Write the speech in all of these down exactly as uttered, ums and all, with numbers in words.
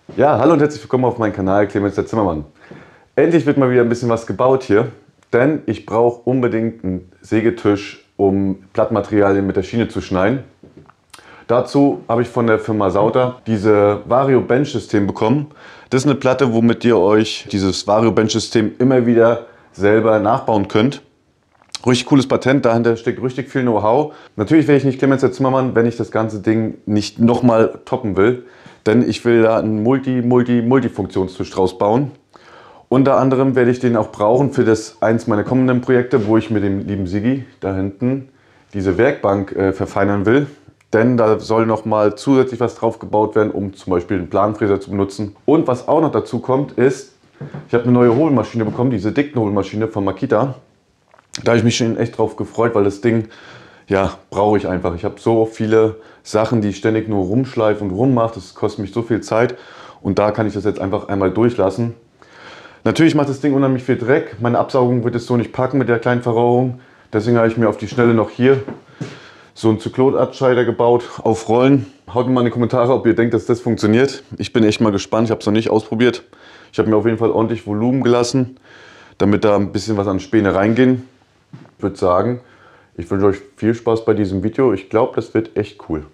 Ja, hallo und herzlich willkommen auf meinem Kanal Clemens der Zimmermann. Endlich wird mal wieder ein bisschen was gebaut hier, denn ich brauche unbedingt einen Sägetisch, um Plattmaterialien mit der Schiene zu schneiden. Dazu habe ich von der Firma Sauter diese Vario Bench System bekommen. Das ist eine Platte, womit ihr euch dieses Vario Bench System immer wieder selber nachbauen könnt. Richtig cooles Patent, dahinter steckt richtig viel Know-how. Natürlich wäre ich nicht Clemens der Zimmermann, wenn ich das ganze Ding nicht nochmal toppen will. Denn ich will da einen Multi, Multi, Multifunktionstisch draus bauen. Unter anderem werde ich den auch brauchen für das eins meiner kommenden Projekte, wo ich mit dem lieben Sigi da hinten diese Werkbank äh, verfeinern will. Denn da soll nochmal zusätzlich was drauf gebaut werden, um zum Beispiel den Planfräser zu benutzen. Und was auch noch dazu kommt, ist, ich habe eine neue Hohlmaschine bekommen, diese Dickenhohlmaschine von Makita. Da habe ich mich schon echt drauf gefreut, weil das Ding, ja, brauche ich einfach. Ich habe so viele Sachen, die ich ständig nur rumschleife und rummache. Das kostet mich so viel Zeit. Und da kann ich das jetzt einfach einmal durchlassen. Natürlich macht das Ding unheimlich viel Dreck. Meine Absaugung wird es so nicht packen mit der kleinen Verrohrung. Deswegen habe ich mir auf die Schnelle noch hier so einen Zyklonabscheider gebaut auf Rollen. Haut mir mal in die Kommentare, ob ihr denkt, dass das funktioniert. Ich bin echt mal gespannt. Ich habe es noch nicht ausprobiert. Ich habe mir auf jeden Fall ordentlich Volumen gelassen, damit da ein bisschen was an Späne reingehen. Ich würde sagen, ich wünsche euch viel Spaß bei diesem Video. Ich glaube, das wird echt cool.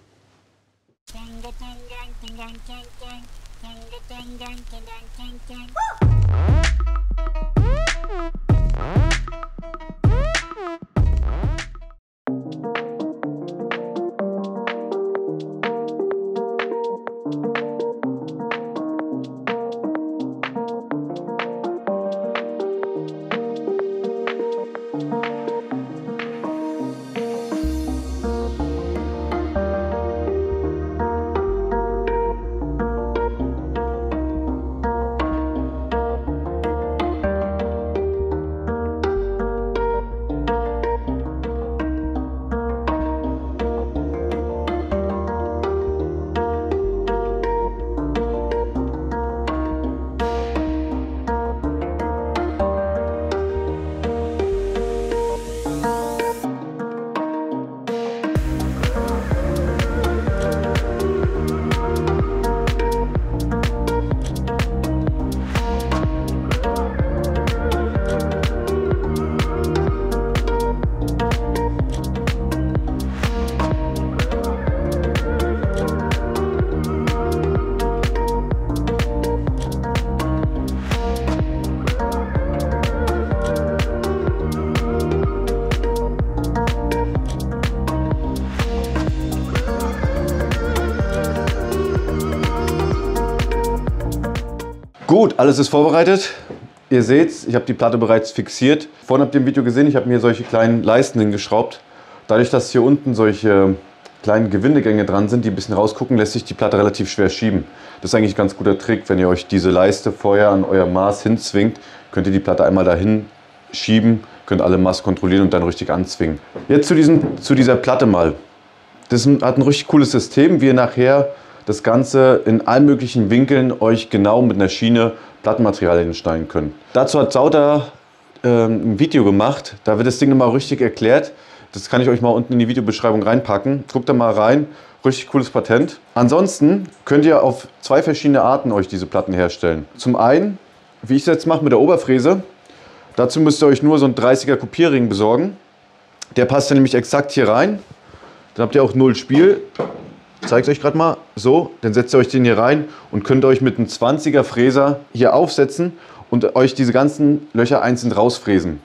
Gut, alles ist vorbereitet. Ihr seht, ich habe die Platte bereits fixiert. Vorhin habt ihr im Video gesehen, ich habe mir solche kleinen Leisten hingeschraubt. Dadurch, dass hier unten solche kleinen Gewindegänge dran sind, die ein bisschen rausgucken, lässt sich die Platte relativ schwer schieben. Das ist eigentlich ein ganz guter Trick. Wenn ihr euch diese Leiste vorher an euer Maß hinzwingt, könnt ihr die Platte einmal dahin schieben, könnt alle Maß kontrollieren und dann richtig anzwingen. Jetzt zu, diesem, zu dieser Platte mal. Das hat ein richtig cooles System, wie ihr nachher das Ganze in allen möglichen Winkeln euch genau mit einer Schiene Plattenmaterialien schneiden könnt. Dazu hat Sauter äh, ein Video gemacht, da wird das Ding nochmal richtig erklärt. Das kann ich euch mal unten in die Videobeschreibung reinpacken. Guckt da mal rein, richtig cooles Patent. Ansonsten könnt ihr auf zwei verschiedene Arten euch diese Platten herstellen. Zum einen, wie ich es jetzt mache mit der Oberfräse, dazu müsst ihr euch nur so einen dreißiger Kopierring besorgen. Der passt dann nämlich exakt hier rein. Dann habt ihr auch null Spiel. Ich zeige es euch gerade mal. So, dann setzt ihr euch den hier rein und könnt euch mit einem zwanziger Fräser hier aufsetzen und euch diese ganzen Löcher einzeln rausfräsen.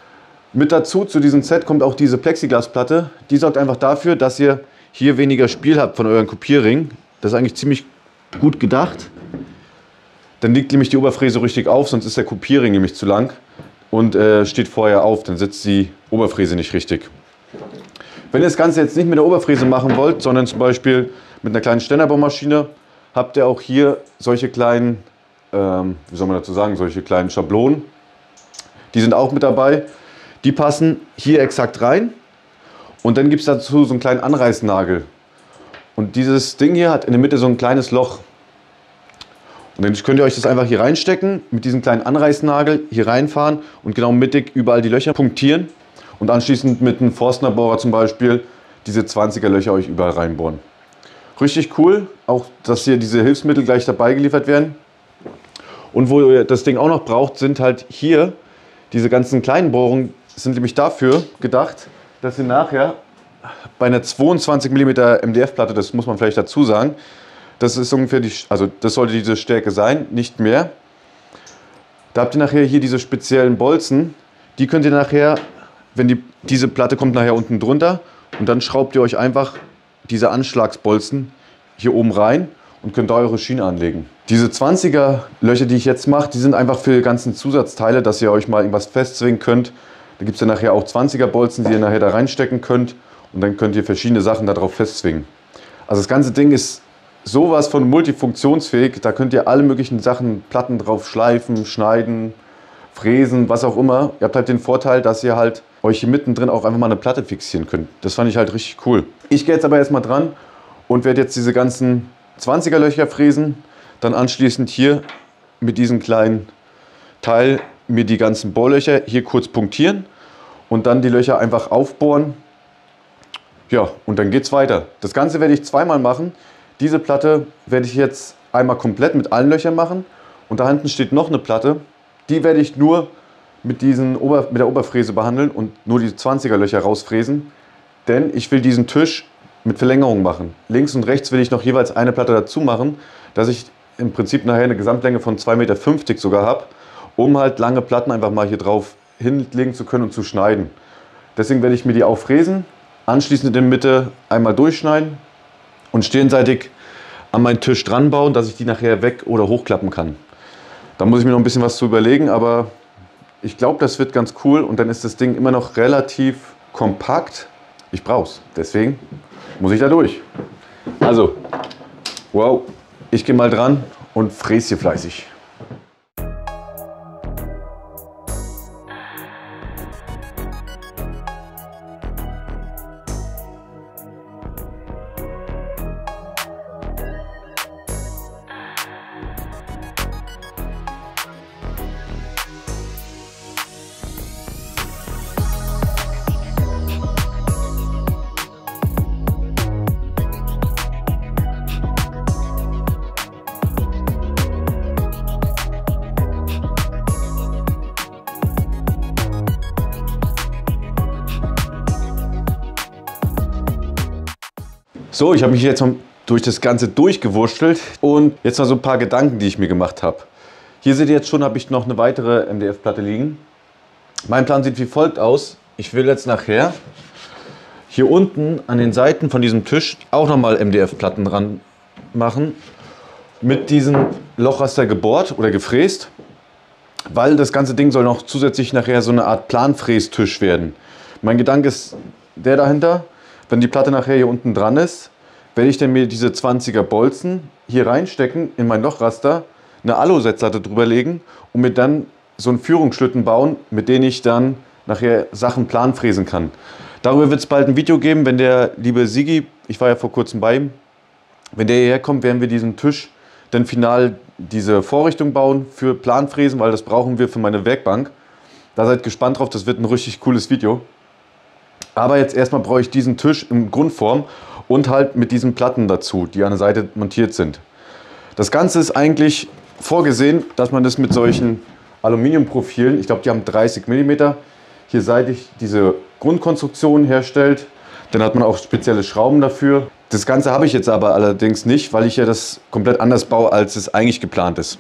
Mit dazu, zu diesem Set, kommt auch diese Plexiglasplatte. Die sorgt einfach dafür, dass ihr hier weniger Spiel habt von euren Kopierringen. Das ist eigentlich ziemlich gut gedacht. Dann liegt nämlich die Oberfräse richtig auf, sonst ist der Kopierring nämlich zu lang und äh, steht vorher auf, dann sitzt die Oberfräse nicht richtig. Wenn ihr das Ganze jetzt nicht mit der Oberfräse machen wollt, sondern zum Beispiel mit einer kleinen Ständerbaumaschine, habt ihr auch hier solche kleinen, ähm, wie soll man dazu sagen, solche kleinen Schablonen. Die sind auch mit dabei. Die passen hier exakt rein. Und dann gibt es dazu so einen kleinen Anreißnagel. Und dieses Ding hier hat in der Mitte so ein kleines Loch. Und dann könnt ihr euch das einfach hier reinstecken, mit diesem kleinen Anreißnagel hier reinfahren und genau mittig überall die Löcher punktieren. Und anschließend mit einem Forstnerbohrer zum Beispiel diese zwanziger Löcher euch überall reinbohren. Richtig cool, auch dass hier diese Hilfsmittel gleich dabei geliefert werden. Und wo ihr das Ding auch noch braucht, sind halt hier diese ganzen kleinen Bohrungen, sind nämlich dafür gedacht, dass ihr nachher bei einer zweiundzwanzig Millimeter M D F-Platte, das muss man vielleicht dazu sagen, das ist ungefähr die, also das sollte diese Stärke sein, nicht mehr. Da habt ihr nachher hier diese speziellen Bolzen, die könnt ihr nachher, wenn die, diese Platte kommt nachher unten drunter und dann schraubt ihr euch einfach diese Anschlagsbolzen hier oben rein und könnt da eure Schiene anlegen. Diese zwanziger Löcher, die ich jetzt mache, die sind einfach für die ganzen Zusatzteile, dass ihr euch mal irgendwas festzwingen könnt. Da gibt es ja nachher auch zwanziger Bolzen, die ihr nachher da reinstecken könnt und dann könnt ihr verschiedene Sachen darauf festzwingen. Also das ganze Ding ist sowas von multifunktionsfähig, da könnt ihr alle möglichen Sachen, Platten drauf schleifen, schneiden, fräsen, was auch immer. Ihr habt halt den Vorteil, dass ihr halt euch hier mittendrin auch einfach mal eine Platte fixieren könnt. Das fand ich halt richtig cool. Ich gehe jetzt aber erstmal dran und werde jetzt diese ganzen zwanziger Löcher fräsen, dann anschließend hier mit diesem kleinen Teil mir die ganzen Bohrlöcher hier kurz punktieren und dann die Löcher einfach aufbohren. Ja, und dann geht's weiter. Das Ganze werde ich zweimal machen. Diese Platte werde ich jetzt einmal komplett mit allen Löchern machen und da hinten steht noch eine Platte. Die werde ich nur mit, diesen Ober mit der Oberfräse behandeln und nur die zwanziger Löcher rausfräsen, denn ich will diesen Tisch mit Verlängerung machen. Links und rechts will ich noch jeweils eine Platte dazu machen, dass ich im Prinzip nachher eine Gesamtlänge von zwei Meter fünfzig sogar habe, um halt lange Platten einfach mal hier drauf hinlegen zu können und zu schneiden. Deswegen werde ich mir die auffräsen, anschließend in der Mitte einmal durchschneiden und stirnseitig an meinen Tisch dran bauen, dass ich die nachher weg- oder hochklappen kann. Da muss ich mir noch ein bisschen was zu überlegen, aber ich glaube, das wird ganz cool und dann ist das Ding immer noch relativ kompakt. Ich brauche es, deswegen muss ich da durch. Also, wow, ich gehe mal dran und fräse hier fleißig. So, ich habe mich jetzt mal durch das Ganze durchgewurschtelt und jetzt noch so ein paar Gedanken, die ich mir gemacht habe. Hier seht ihr jetzt schon, habe ich noch eine weitere M D F-Platte liegen. Mein Plan sieht wie folgt aus. Ich will jetzt nachher hier unten an den Seiten von diesem Tisch auch nochmal M D F-Platten dran machen. Mit diesem Lochraster gebohrt oder gefräst, weil das ganze Ding soll noch zusätzlich nachher so eine Art Planfrästisch werden. Mein Gedanke ist der dahinter. Wenn die Platte nachher hier unten dran ist, werde ich dann mir diese zwanziger Bolzen hier reinstecken in mein Lochraster, eine Alu-Setzlatte drüber legen und mir dann so einen Führungsschlitten bauen, mit dem ich dann nachher Sachen planfräsen kann. Darüber wird es bald ein Video geben, wenn der liebe Sigi, ich war ja vor kurzem bei ihm, wenn der hierher kommt, werden wir diesen Tisch dann final diese Vorrichtung bauen für Planfräsen, weil das brauchen wir für meine Werkbank. Da seid gespannt drauf, das wird ein richtig cooles Video. Aber jetzt erstmal brauche ich diesen Tisch in Grundform und halt mit diesen Platten dazu, die an der Seite montiert sind. Das Ganze ist eigentlich vorgesehen, dass man das mit solchen Aluminiumprofilen, ich glaube die haben dreißig Millimeter, hier seitig diese Grundkonstruktion herstellt. Dann hat man auch spezielle Schrauben dafür. Das Ganze habe ich jetzt aber allerdings nicht, weil ich ja das komplett anders baue, als es eigentlich geplant ist.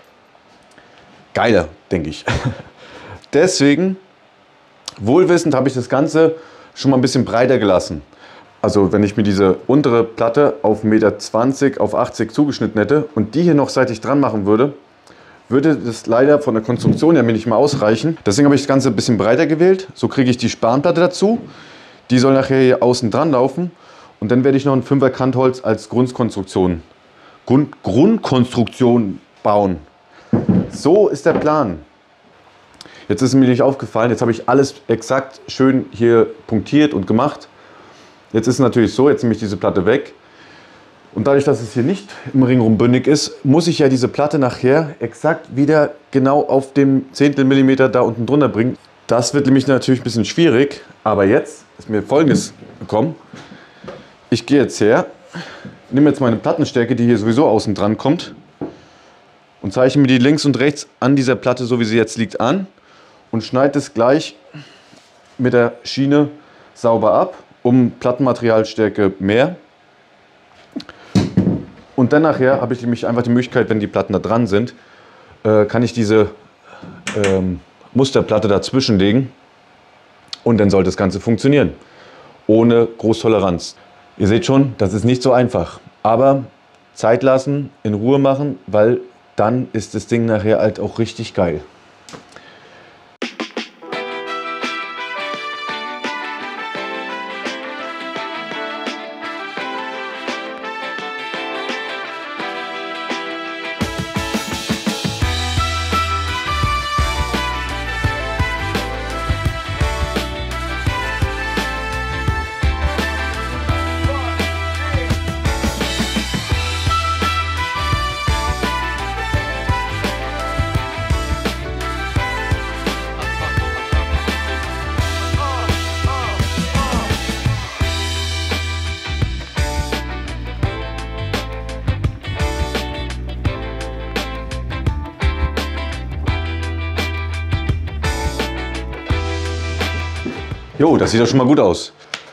Geiler, denke ich. Deswegen, wohlwissend, habe ich das Ganze schon mal ein bisschen breiter gelassen. Also wenn ich mir diese untere Platte auf eins Komma zwanzig Meter auf achtzig zugeschnitten hätte und die hier noch seitig dran machen würde, würde das leider von der Konstruktion her mir nicht mehr ausreichen. Deswegen habe ich das Ganze ein bisschen breiter gewählt. So kriege ich die Spanplatte dazu. Die soll nachher hier außen dran laufen. Und dann werde ich noch ein Fünfer Kantholz als Grundkonstruktion, Grund, Grundkonstruktion bauen. So ist der Plan. Jetzt ist mir nicht aufgefallen, jetzt habe ich alles exakt schön hier punktiert und gemacht. Jetzt ist es natürlich so, jetzt nehme ich diese Platte weg. Und dadurch, dass es hier nicht im Ring rumbündig ist, muss ich ja diese Platte nachher exakt wieder genau auf dem Zehntel Millimeter da unten drunter bringen. Das wird nämlich natürlich ein bisschen schwierig, aber jetzt ist mir Folgendes gekommen. Ich gehe jetzt her, nehme jetzt meine Plattenstärke, die hier sowieso außen dran kommt, und zeichne mir die links und rechts an dieser Platte, so wie sie jetzt liegt, an und schneide es gleich mit der Schiene sauber ab, um Plattenmaterialstärke mehr. Und dann nachher habe ich nämlich einfach die Möglichkeit, wenn die Platten da dran sind, äh, kann ich diese ähm, Musterplatte dazwischen legen und dann soll das Ganze funktionieren. Ohne Großtoleranz. Ihr seht schon, das ist nicht so einfach. Aber Zeit lassen, in Ruhe machen, weil dann ist das Ding nachher halt auch richtig geil. Jo, das sieht doch schon mal gut aus.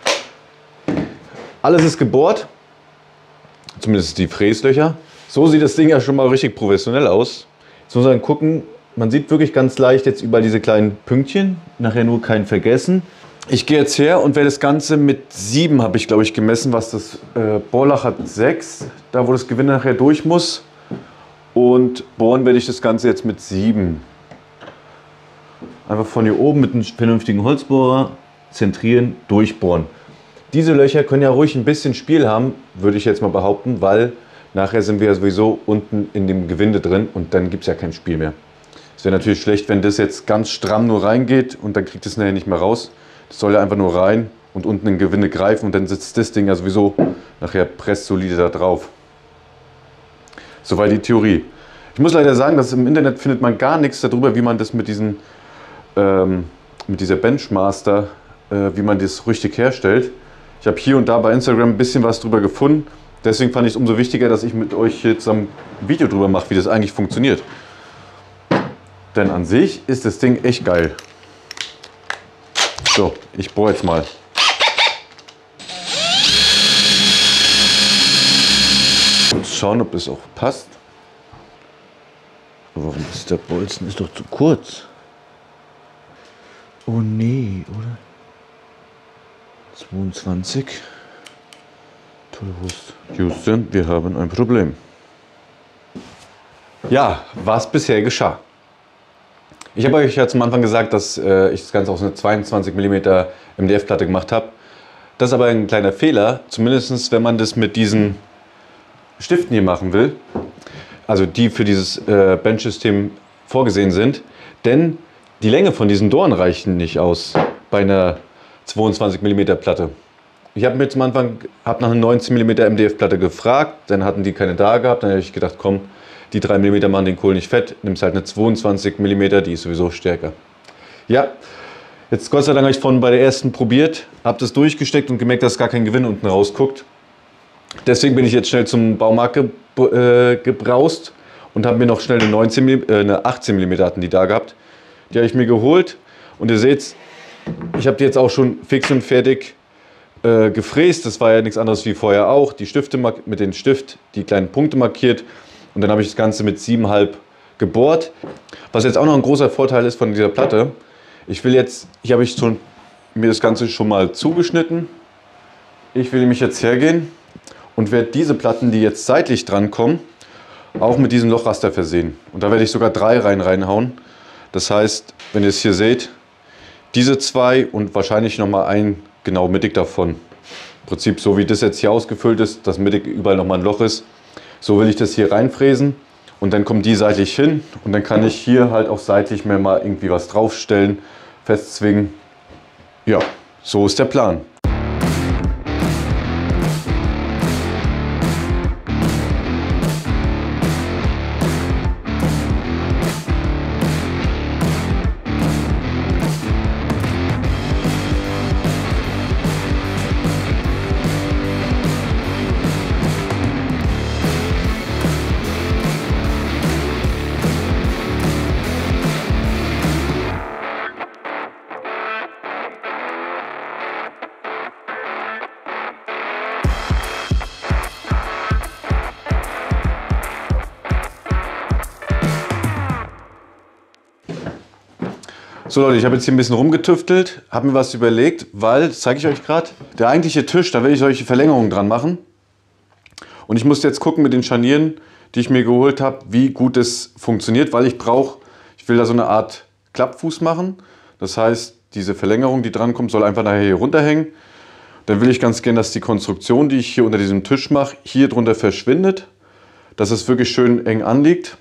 Alles ist gebohrt, zumindest die Fräslöcher. So sieht das Ding ja schon mal richtig professionell aus. Jetzt muss man gucken, man sieht wirklich ganz leicht jetzt überall diese kleinen Pünktchen. Nachher nur kein Vergessen. Ich gehe jetzt her und werde das Ganze mit sieben, habe ich glaube ich gemessen, was das äh, Bohrloch hat sechs, da wo das Gewinde nachher durch muss. Und bohren werde ich das Ganze jetzt mit sieben. Einfach von hier oben mit einem vernünftigen Holzbohrer zentrieren, durchbohren. Diese Löcher können ja ruhig ein bisschen Spiel haben, würde ich jetzt mal behaupten, weil nachher sind wir ja sowieso unten in dem Gewinde drin und dann gibt es ja kein Spiel mehr. Es wäre natürlich schlecht, wenn das jetzt ganz stramm nur reingeht und dann kriegt es nachher nicht mehr raus. Das soll ja einfach nur rein und unten in Gewinde greifen und dann sitzt das Ding ja sowieso nachher presssolide da drauf. Soweit die Theorie. Ich muss leider sagen, dass im Internet findet man gar nichts darüber, wie man das mit diesen ähm, mit dieser Benchmaster, äh, wie man das richtig herstellt. Ich habe hier und da bei Instagram ein bisschen was drüber gefunden. Deswegen fand ich es umso wichtiger, dass ich mit euch jetzt ein Video drüber mache, wie das eigentlich funktioniert. Denn an sich ist das Ding echt geil. So, ich bohre jetzt mal. Und schauen, ob das auch passt. Warum ist der Bolzen? Ist doch zu kurz. Oh nee, oder? zweiundzwanzig. Tolle Wurst. Houston, wir haben ein Problem. Ja, was bisher geschah. Ich habe euch ja zum Anfang gesagt, dass äh, ich das Ganze aus einer zweiundzwanzig Millimeter M D F-Platte gemacht habe. Das ist aber ein kleiner Fehler, zumindest wenn man das mit diesen Stiften hier machen will. Also die für dieses äh, Bench-System vorgesehen sind. Denn die Länge von diesen Dornen reichen nicht aus bei einer zweiundzwanzig Millimeter Platte. Ich habe mir zum Anfang hab nach einer neunzehn Millimeter M D F-Platte gefragt, dann hatten die keine da gehabt. Dann habe ich gedacht, komm, die drei Millimeter machen den Kohl nicht fett, nimmst halt eine zweiundzwanzig Millimeter, die ist sowieso stärker. Ja, jetzt Gott sei Dank habe ich von bei der ersten probiert, habe das durchgesteckt und gemerkt, dass gar kein Gewinn unten rausguckt. Deswegen bin ich jetzt schnell zum Baumarkt ge äh, gebraust und habe mir noch schnell eine, neunzehn, äh, eine achtzehn Millimeter hatten die da gehabt. Die habe ich mir geholt und ihr seht, ich habe die jetzt auch schon fix und fertig äh, gefräst. Das war ja nichts anderes wie vorher auch. Die Stifte mit dem Stift, die kleinen Punkte markiert und dann habe ich das Ganze mit sieben Komma fünf gebohrt. Was jetzt auch noch ein großer Vorteil ist von dieser Platte, ich will jetzt, hier habe ich schon, mir das Ganze schon mal zugeschnitten. Ich will nämlich jetzt hergehen und werde diese Platten, die jetzt seitlich dran kommen, auch mit diesem Lochraster versehen. Und da werde ich sogar drei rein reinhauen. Das heißt, wenn ihr es hier seht, diese zwei und wahrscheinlich noch mal ein genau mittig davon. Im Prinzip so wie das jetzt hier ausgefüllt ist, dass mittig überall noch mal ein Loch ist. So will ich das hier reinfräsen und dann kommen die seitlich hin und dann kann ich hier halt auch seitlich mir mal irgendwie was draufstellen, festzwingen. Ja, so ist der Plan. So Leute, ich habe jetzt hier ein bisschen rumgetüftelt, habe mir was überlegt, weil, das zeige ich euch gerade, der eigentliche Tisch, da will ich solche Verlängerungen dran machen. Und ich musste jetzt gucken mit den Scharnieren, die ich mir geholt habe, wie gut es funktioniert, weil ich brauche, ich will da so eine Art Klappfuß machen. Das heißt, diese Verlängerung, die dran kommt, soll einfach nachher hier runterhängen. Dann will ich ganz gerne, dass die Konstruktion, die ich hier unter diesem Tisch mache, hier drunter verschwindet. Dass es wirklich schön eng anliegt.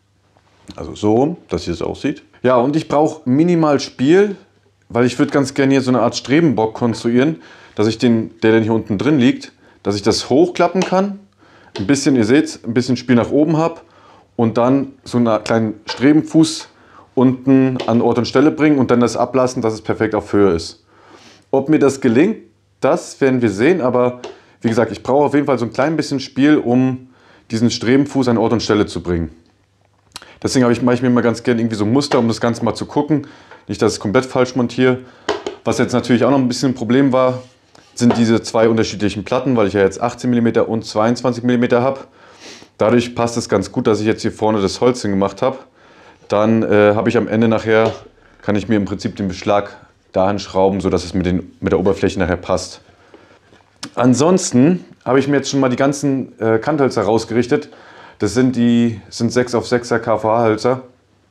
Also so rum, dass ihr es aussieht. Ja, und ich brauche minimal Spiel, weil ich würde ganz gerne hier so eine Art Strebenbock konstruieren, dass ich den, der dann hier unten drin liegt, dass ich das hochklappen kann. Ein bisschen, ihr seht, ein bisschen Spiel nach oben habe und dann so einen kleinen Strebenfuß unten an Ort und Stelle bringen und dann das ablassen, dass es perfekt auf Höhe ist. Ob mir das gelingt, das werden wir sehen, aber wie gesagt, ich brauche auf jeden Fall so ein klein bisschen Spiel, um diesen Strebenfuß an Ort und Stelle zu bringen. Deswegen habe ich, mache ich mir mal ganz gerne irgendwie so ein Muster, um das Ganze mal zu gucken. Nicht, dass ich es komplett falsch montiere. Was jetzt natürlich auch noch ein bisschen ein Problem war, sind diese zwei unterschiedlichen Platten, weil ich ja jetzt achtzehn Millimeter und zweiundzwanzig Millimeter habe. Dadurch passt es ganz gut, dass ich jetzt hier vorne das Holz hingemacht habe. Dann äh, habe ich am Ende nachher, kann ich mir im Prinzip den Beschlag dahin schrauben, sodass es mit, den, mit der Oberfläche nachher passt. Ansonsten habe ich mir jetzt schon mal die ganzen äh, Kanthölzer rausgerichtet. Das sind die sind sechs auf sechser K V H-Hölzer.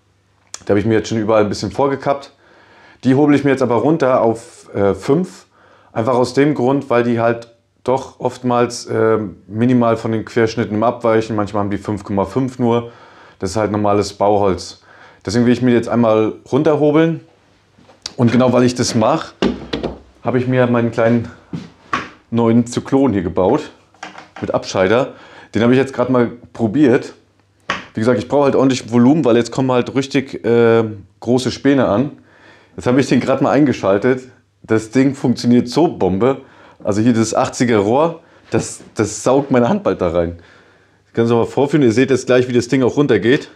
Da habe ich mir jetzt schon überall ein bisschen vorgekappt. Die hobel ich mir jetzt aber runter auf äh, fünf. Einfach aus dem Grund, weil die halt doch oftmals äh, minimal von den Querschnitten abweichen. Manchmal haben die fünf Komma fünf nur. Das ist halt normales Bauholz. Deswegen will ich mir jetzt einmal runterhobeln. Und genau weil ich das mache, habe ich mir meinen kleinen neuen Zyklon hier gebaut. Mit Abscheider. Den habe ich jetzt gerade mal probiert. Wie gesagt, ich brauche halt ordentlich Volumen, weil jetzt kommen halt richtig äh, große Späne an. Jetzt habe ich den gerade mal eingeschaltet. Das Ding funktioniert so Bombe. Also hier das achtziger Rohr, das, das saugt meine Hand bald da rein. Ich kann es mal vorführen, ihr seht jetzt gleich, wie das Ding auch runtergeht.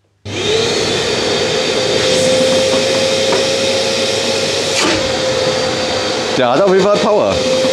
Der hat auf jeden Fall Power.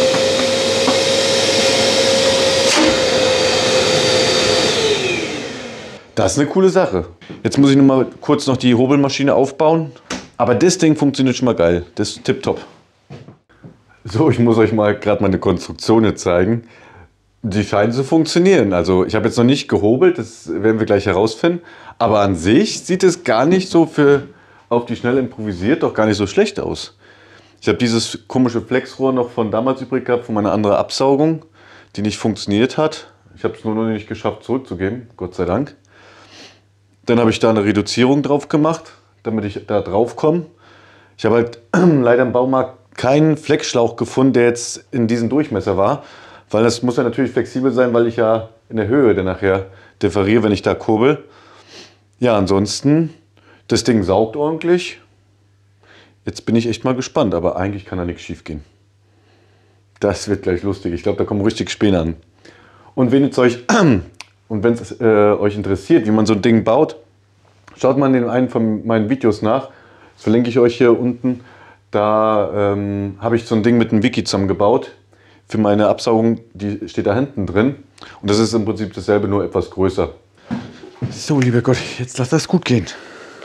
Das ist eine coole Sache. Jetzt muss ich noch mal kurz noch die Hobelmaschine aufbauen. Aber das Ding funktioniert schon mal geil. Das ist tipptopp. So, ich muss euch mal gerade meine Konstruktion jetzt zeigen. Die scheinen zu funktionieren. Also ich habe jetzt noch nicht gehobelt, das werden wir gleich herausfinden. Aber an sich sieht es gar nicht so für auf die Schnelle improvisiert doch gar nicht so schlecht aus. Ich habe dieses komische Flexrohr noch von damals übrig gehabt, von meiner anderen Absaugung, die nicht funktioniert hat. Ich habe es nur noch nicht geschafft zurückzugeben, Gott sei Dank. Dann habe ich da eine Reduzierung drauf gemacht, damit ich da drauf komme. Ich habe halt leider im Baumarkt keinen Fleckschlauch gefunden, der jetzt in diesem Durchmesser war. Weil das muss ja natürlich flexibel sein, weil ich ja in der Höhe dann nachher differiere, wenn ich da kurbel. Ja, ansonsten, das Ding saugt ordentlich. Jetzt bin ich echt mal gespannt, aber eigentlich kann da nichts schief gehen. Das wird gleich lustig. Ich glaube, da kommen richtig Späne an. Und wenn es euch, und wenn es äh, euch interessiert, wie man so ein Ding baut, schaut mal in den einen von meinen Videos nach. Das verlinke ich euch hier unten. Da ähm, habe ich so ein Ding mit einem Wiki zusammengebaut. Für meine Absaugung, die steht da hinten drin. Und das ist im Prinzip dasselbe, nur etwas größer. So, lieber Gott, jetzt lass das gut gehen.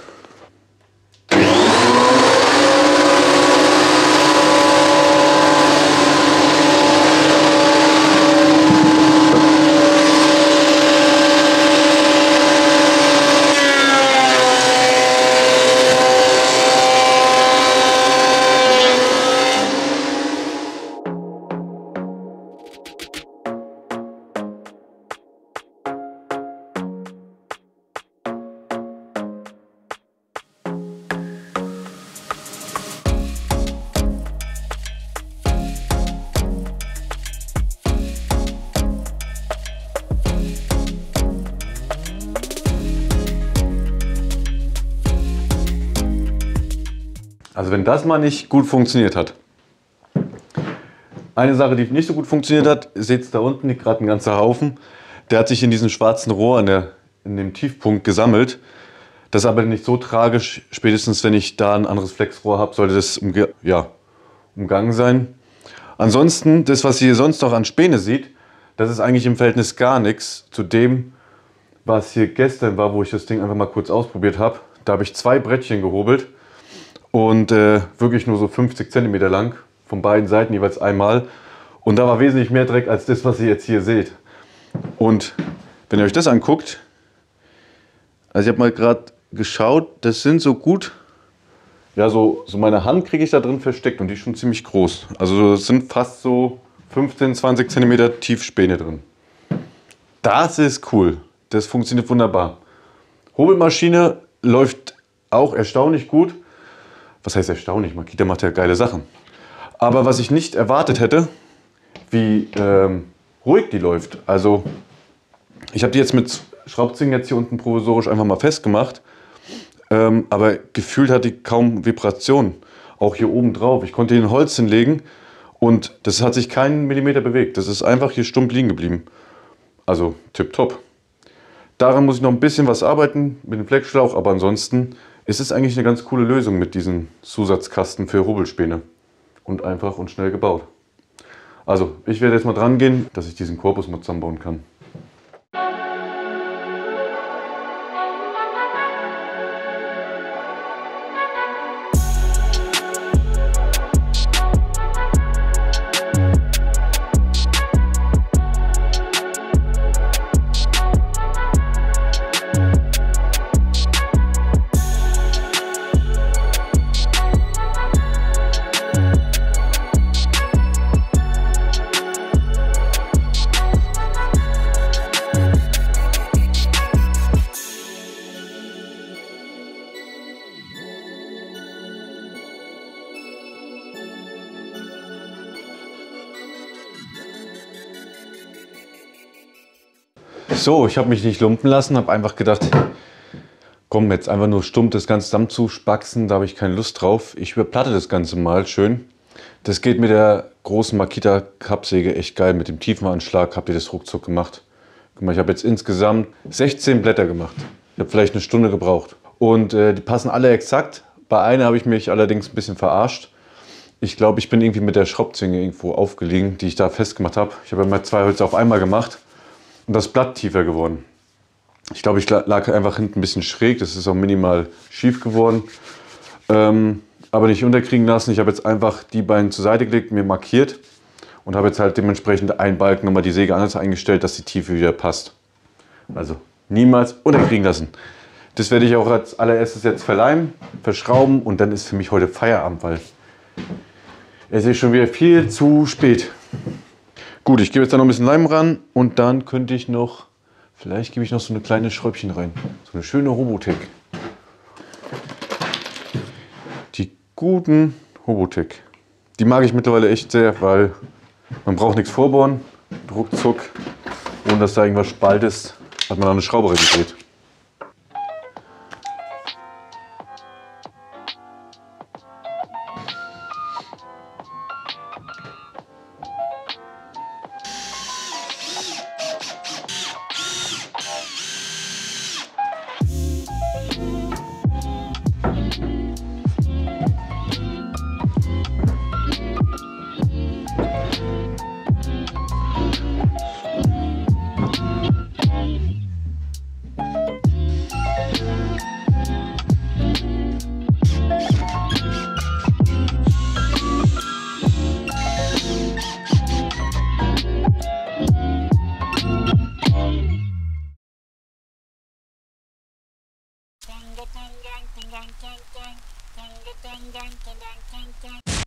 Also wenn das mal nicht gut funktioniert hat. Eine Sache, die nicht so gut funktioniert hat, ihr seht es da unten, liegt gerade ein ganzer Haufen. Der hat sich in diesem schwarzen Rohr in, der, in dem Tiefpunkt gesammelt. Das ist aber nicht so tragisch. Spätestens wenn ich da ein anderes Flexrohr habe, sollte das umge ja, umgangen sein. Ansonsten, das was ihr sonst noch an Späne seht, das ist eigentlich im Verhältnis gar nichts zu dem, was hier gestern war, wo ich das Ding einfach mal kurz ausprobiert habe. Da habe ich zwei Brettchen gehobelt. und äh, wirklich nur so fünfzig Zentimeter lang, von beiden Seiten jeweils einmal. Und da war wesentlich mehr Dreck als das, was ihr jetzt hier seht. Und wenn ihr euch das anguckt, also ich habe mal gerade geschaut, das sind so gut, ja so, so meine Hand kriege ich da drin versteckt und die ist schon ziemlich groß. Also das sind fast so fünfzehn, zwanzig Zentimeter Tiefspäne drin. Das ist cool, das funktioniert wunderbar. Hobelmaschine läuft auch erstaunlich gut. Was heißt erstaunlich? Makita macht ja geile Sachen. Aber was ich nicht erwartet hätte, wie ähm, ruhig die läuft. Also ich habe die jetzt mit Schraubzwingen jetzt hier unten provisorisch einfach mal festgemacht. Ähm, aber gefühlt hat die kaum Vibration. Auch hier oben drauf. Ich konnte hier ein Holz hinlegen und das hat sich keinen Millimeter bewegt. Das ist einfach hier stumpf liegen geblieben. Also tipptopp. Daran muss ich noch ein bisschen was arbeiten mit dem Fleckschlauch, aber ansonsten ist es eigentlich eine ganz coole Lösung mit diesen Zusatzkasten für Hobelspäne. Und einfach und schnell gebaut. Also ich werde jetzt mal dran gehen, dass ich diesen Korpus mal zusammenbauen kann. So, ich habe mich nicht lumpen lassen, habe einfach gedacht, komm, jetzt einfach nur stumpf das Ganze zusammenzuspachsen, da habe ich keine Lust drauf. Ich überplatte das Ganze mal schön. Das geht mit der großen Makita Kappsäge echt geil. Mit dem Tiefenanschlag habt ihr das ruckzuck gemacht. Guck mal, ich habe jetzt insgesamt sechzehn Blätter gemacht. Ich habe vielleicht eine Stunde gebraucht. Und äh, die passen alle exakt. Bei einer habe ich mich allerdings ein bisschen verarscht. Ich glaube, ich bin irgendwie mit der Schraubzwinge irgendwo aufgelegen, die ich da festgemacht habe. Ich habe immer zwei Hölzer auf einmal gemacht. Und das Blatt tiefer geworden. Ich glaube, ich lag einfach hinten ein bisschen schräg. Das ist auch minimal schief geworden. Ähm, aber nicht unterkriegen lassen. Ich habe jetzt einfach die beiden zur Seite gelegt, mir markiert. Und habe jetzt halt dementsprechend einen Balken nochmal die Säge anders eingestellt, dass die Tiefe wieder passt. Also niemals unterkriegen lassen. Das werde ich auch als allererstes jetzt verleimen, verschrauben. Und dann ist für mich heute Feierabend, weil es ist schon wieder viel zu spät. Gut, ich gebe jetzt da noch ein bisschen Leim ran und dann könnte ich noch, vielleicht gebe ich noch so eine kleine Schräubchen rein. So eine schöne Hobotec. Die guten Hobotec. Die mag ich mittlerweile echt sehr, weil man braucht nichts vorbohren. Ruckzuck, ohne dass da irgendwas Spalt ist, hat man da eine Schraube reingedreht. Dang dang dang dang dang dang dang dang dang dang dang dang.